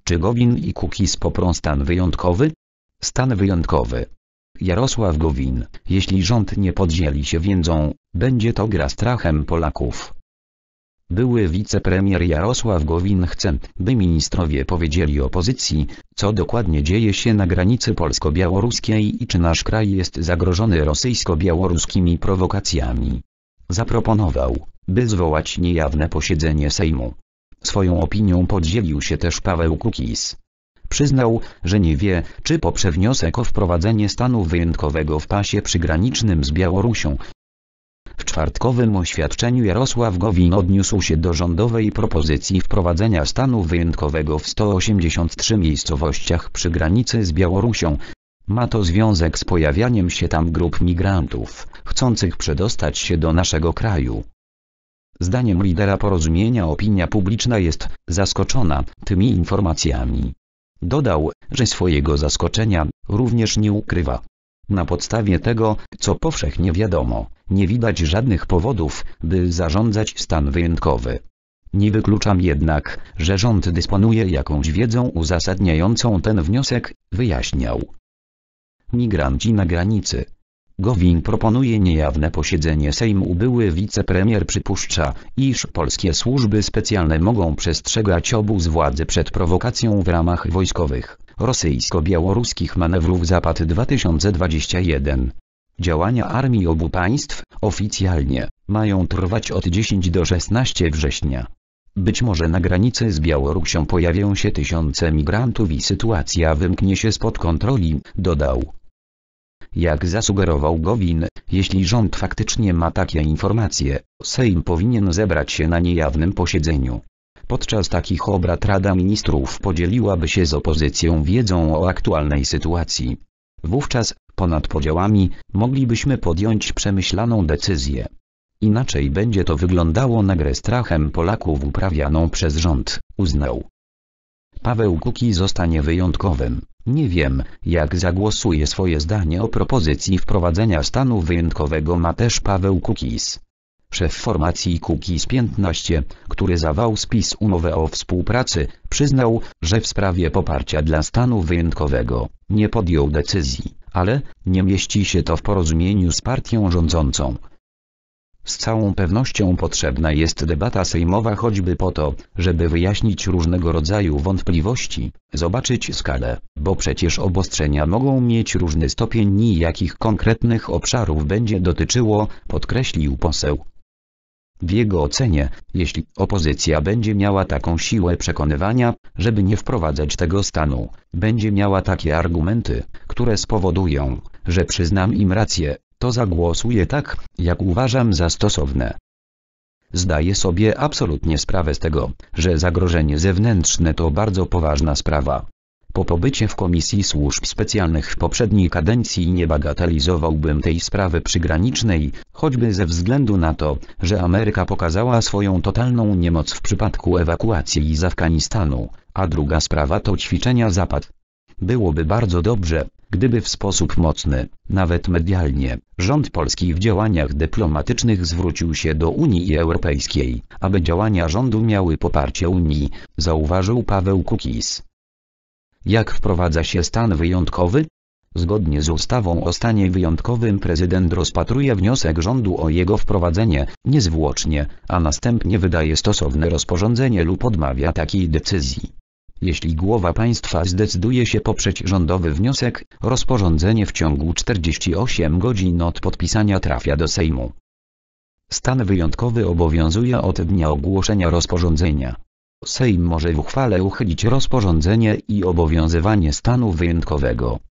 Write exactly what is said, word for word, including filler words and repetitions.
Czy Gowin i Kukiz poprą stan wyjątkowy? Stan wyjątkowy. Jarosław Gowin: jeśli rząd nie podzieli się wiedzą, będzie to gra strachem Polaków. Były wicepremier Jarosław Gowin chce, by ministrowie powiedzieli opozycji, co dokładnie dzieje się na granicy polsko-białoruskiej i czy nasz kraj jest zagrożony rosyjsko-białoruskimi prowokacjami. Zaproponował, by zwołać niejawne posiedzenie Sejmu. Swoją opinią podzielił się też Paweł Kukiz. Przyznał, że nie wie, czy poprze wniosek o wprowadzenie stanu wyjątkowego w pasie przygranicznym z Białorusią. W czwartkowym oświadczeniu Jarosław Gowin odniósł się do rządowej propozycji wprowadzenia stanu wyjątkowego w stu osiemdziesięciu trzech miejscowościach przy granicy z Białorusią. Ma to związek z pojawianiem się tam grup migrantów, chcących przedostać się do naszego kraju. Zdaniem lidera porozumienia opinia publiczna jest zaskoczona tymi informacjami. Dodał, że swojego zaskoczenia również nie ukrywa. Na podstawie tego, co powszechnie wiadomo, nie widać żadnych powodów, by zarządzać stan wyjątkowy. Nie wykluczam jednak, że rząd dysponuje jakąś wiedzą uzasadniającą ten wniosek, wyjaśniał. Migranci na granicy. Gowin proponuje niejawne posiedzenie Sejmu. Były wicepremier przypuszcza, iż polskie służby specjalne mogą przestrzegać obóz władzy przed prowokacją w ramach wojskowych, rosyjsko-białoruskich manewrów Zapad dwa tysiące dwudziesty pierwszy. Działania armii obu państw, oficjalnie, mają trwać od dziesiątego do szesnastego września. Być może na granicy z Białorusią pojawią się tysiące migrantów i sytuacja wymknie się spod kontroli, dodał. Jak zasugerował Gowin, jeśli rząd faktycznie ma takie informacje, Sejm powinien zebrać się na niejawnym posiedzeniu. Podczas takich obrad Rada Ministrów podzieliłaby się z opozycją wiedzą o aktualnej sytuacji. Wówczas, ponad podziałami, moglibyśmy podjąć przemyślaną decyzję. Inaczej będzie to wyglądało na grę strachem Polaków uprawianą przez rząd, uznał. Paweł Kukiz zostanie wyjątkowym. Nie wiem, jak zagłosuje. Swoje zdanie o propozycji wprowadzenia stanu wyjątkowego ma też Paweł Kukiz. Szef formacji Kukiz piętnaście, który zawarł z PiS umowę o współpracy, przyznał, że w sprawie poparcia dla stanu wyjątkowego nie podjął decyzji, ale nie mieści się to w porozumieniu z partią rządzącą. Z całą pewnością potrzebna jest debata sejmowa choćby po to, żeby wyjaśnić różnego rodzaju wątpliwości, zobaczyć skalę, bo przecież obostrzenia mogą mieć różny stopień i jakich konkretnych obszarów będzie dotyczyło, podkreślił poseł. W jego ocenie, jeśli opozycja będzie miała taką siłę przekonywania, żeby nie wprowadzać tego stanu, będzie miała takie argumenty, które spowodują, że przyznam im rację, to zagłosuję tak, jak uważam za stosowne. Zdaję sobie absolutnie sprawę z tego, że zagrożenie zewnętrzne to bardzo poważna sprawa. Po pobycie w Komisji Służb Specjalnych w poprzedniej kadencji nie bagatelizowałbym tej sprawy przygranicznej, choćby ze względu na to, że Ameryka pokazała swoją totalną niemoc w przypadku ewakuacji z Afganistanu, a druga sprawa to ćwiczenia Zapad. Byłoby bardzo dobrze, gdyby w sposób mocny, nawet medialnie, rząd polski w działaniach dyplomatycznych zwrócił się do Unii Europejskiej, aby działania rządu miały poparcie Unii, zauważył Paweł Kukiz. Jak wprowadza się stan wyjątkowy? Zgodnie z ustawą o stanie wyjątkowym prezydent rozpatruje wniosek rządu o jego wprowadzenie niezwłocznie, a następnie wydaje stosowne rozporządzenie lub odmawia takiej decyzji. Jeśli głowa państwa zdecyduje się poprzeć rządowy wniosek, rozporządzenie w ciągu czterdziestu ośmiu godzin od podpisania trafia do Sejmu. Stan wyjątkowy obowiązuje od dnia ogłoszenia rozporządzenia. Sejm może w uchwale uchylić rozporządzenie i obowiązywanie stanu wyjątkowego